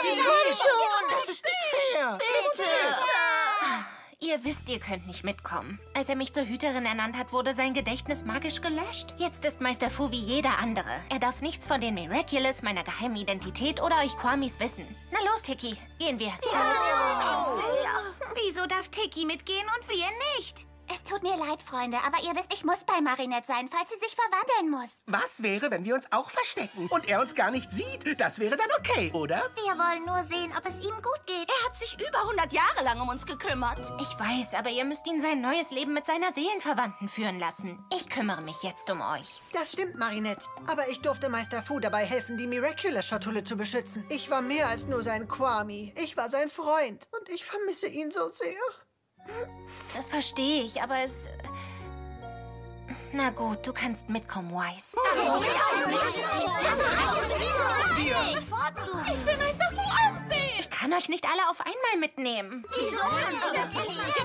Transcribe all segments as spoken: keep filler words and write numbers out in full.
schon. Das ist nicht fair. Bitte. Ihr wisst, ihr könnt nicht mitkommen. Als er mich zur Hüterin ernannt hat, wurde sein Gedächtnis magisch gelöscht. Jetzt ist Meister Fu wie jeder andere. Er darf nichts von den Miraculous, meiner geheimen Identität oder euch Kwamis wissen. Na los, Tiki, gehen wir. Ja. Wieso darf Tiki mitgehen und wir nicht? Es tut mir leid, Freunde, aber ihr wisst, ich muss bei Marinette sein, falls sie sich verwandeln muss. Was wäre, wenn wir uns auch verstecken und er uns gar nicht sieht? Das wäre dann okay, oder? Wir wollen nur sehen, ob es ihm gut geht. Er hat sich über hundert Jahre lang um uns gekümmert. Ich weiß, aber ihr müsst ihn sein neues Leben mit seiner Seelenverwandten führen lassen. Ich kümmere mich jetzt um euch. Das stimmt, Marinette. Aber ich durfte Meister Fu dabei helfen, die Miraculous-Schatulle zu beschützen. Ich war mehr als nur sein Kwami. Ich war sein Freund. Und ich vermisse ihn so sehr. Das verstehe ich, aber es... Na gut, du kannst mitkommen, Wise. Ich will Meister Fu auch sehen. Ich kann euch nicht alle auf einmal mitnehmen. Wieso kannst du das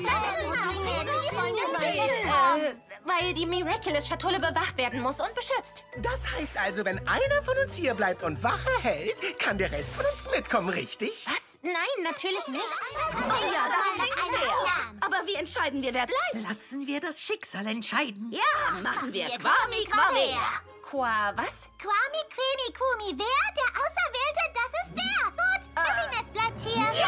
Äh, weil die Miraculous-Schatulle bewacht werden muss und beschützt. Das heißt also, wenn einer von uns hier bleibt und Wache hält, kann der Rest von uns mitkommen, richtig? Was? Nein, natürlich nicht. Ja, das klingt fair. Aber wie entscheiden wir, wer bleibt? Lassen wir das Schicksal entscheiden. Ja, machen wir Kwami Kwami. Qua, was? Kwami, Quemi, Kumi, wer? Der Auserwählte, das ist der. Gut, Marinette bleibt hier.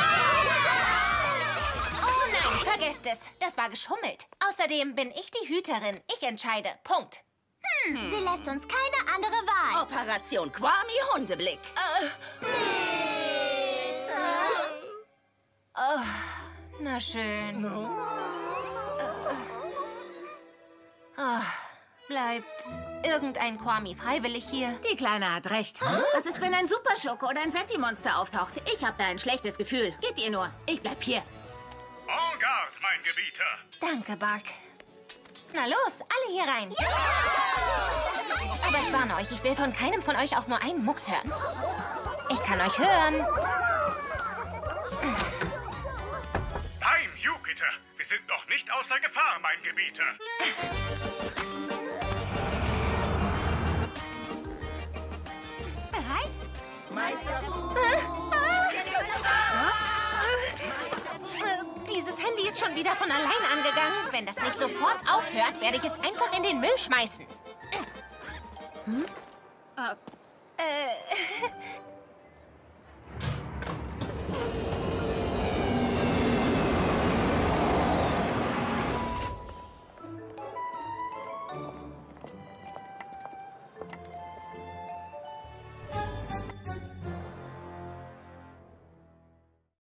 Oh nein, vergesst es. Das war geschummelt. Außerdem bin ich die Hüterin. Ich entscheide. Punkt. Sie lässt uns keine andere Wahl. Operation Kwami Hundeblick. Oh, na schön. Oh, bleibt irgendein Kwami freiwillig hier? Die Kleine hat recht. Was ist, wenn ein Superschurke oder ein Sentimonster auftaucht? Ich habe da ein schlechtes Gefühl. Geht ihr nur. Ich bleib hier. En garde, mein Gebieter. Danke, Buck. Na los, alle hier rein. Ja! Aber ich warne euch, ich will von keinem von euch auch nur einen Mucks hören. Ich kann euch hören. Heim, Jupiter. Wir sind noch nicht außer Gefahr, mein Gebieter. Bereit? Dieses Handy ist schon wieder von allein angegangen. Wenn das nicht sofort aufhört, werde ich es einfach in den Müll schmeißen. Hm? Äh.